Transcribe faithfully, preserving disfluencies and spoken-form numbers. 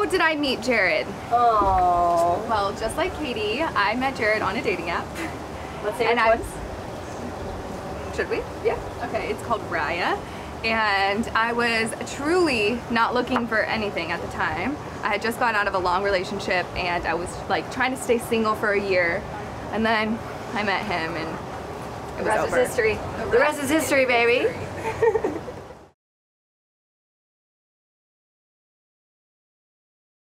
how did I meet Jared? Oh. Well, just like Katie, I met Jared on a dating app. Let's say and it I, once. Should we? Yeah. Okay, it's called Raya. And I was truly not looking for anything at the time. I had just gotten out of a long relationship and I was like trying to stay single for a year. And then I met him and it was The rest over. is history. The rest is history, baby.